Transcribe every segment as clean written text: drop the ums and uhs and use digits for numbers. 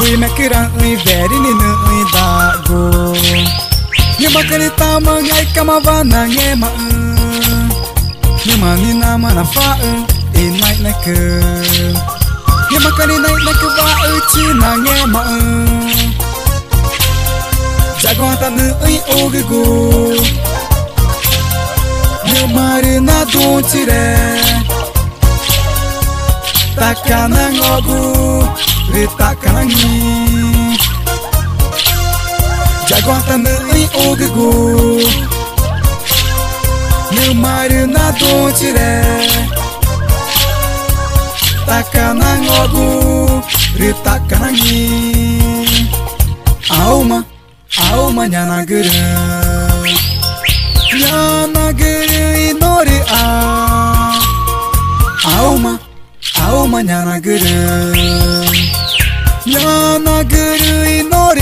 Ui me kirang ui veri ni nu ui dago Nge bakari tama ngai kamavana nge ma Nge mani nama na fa e night na ke Nge bakari night na ke va chi na nge ma Jagwanta nu ui ogigo Nge mari na don chire Takana ngogu Takana ngi Jagwanta nu ui ogigo Nge mari na don chire Takana ngogu Takana ngi Auma nyanaguru Nyanaguru inori Auma nyanaguru Nyanaguru inori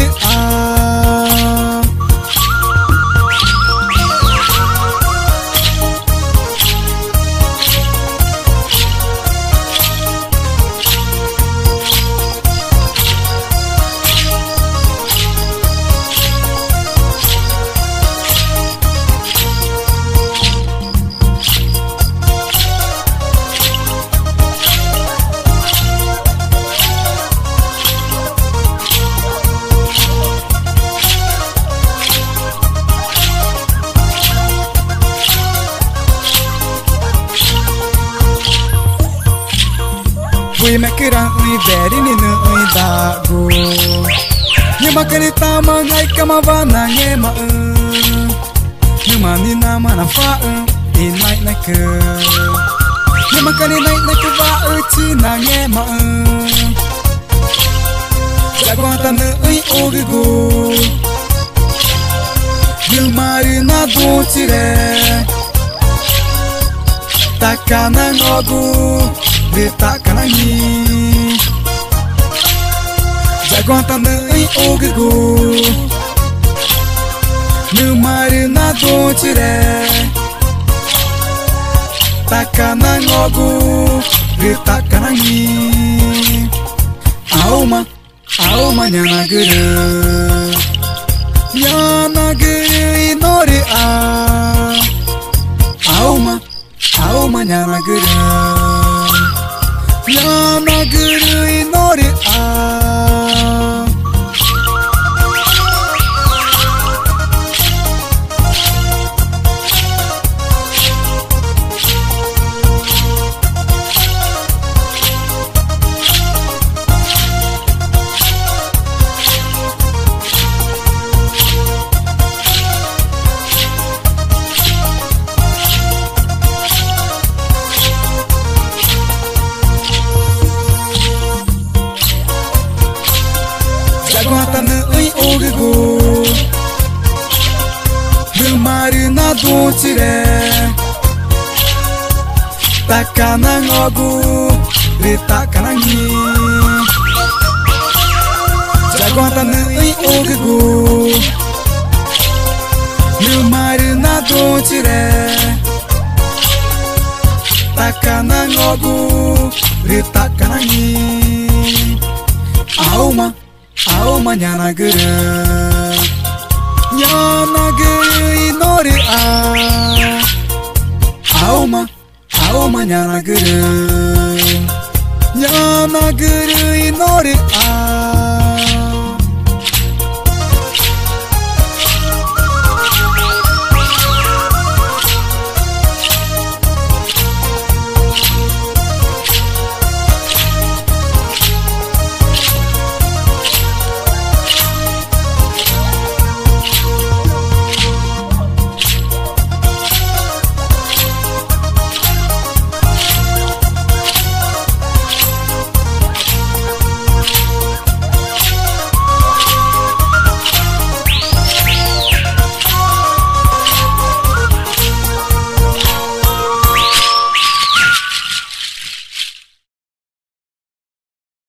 Ui me kirang ui veri ni nu ui dago Nge bakari tama ngai kamavana nge ma Nge mani nama na fa e night na ke Nge bakari night na ke va chi na nge ma Jagwanta nu ui ogigo Nge mari na don chire Takana ngogu Takana ngi Jagwanta nu ui ogigo Nu mari na don chire Takana ngogu Takana ngi Auma nyanaguru Nyanaguru inori Auma nyanaguru Nyanaguru inori Jagwanta nu ui ogigo Nu mari na don chire Takana ngogu Takana ngi Jagwanta nu ui ogigo Nu mari na don chire Takana ngogu Takana ngi Auma nyanaguru Nyanaguru inori Auma nyanaguru Nyanaguru inori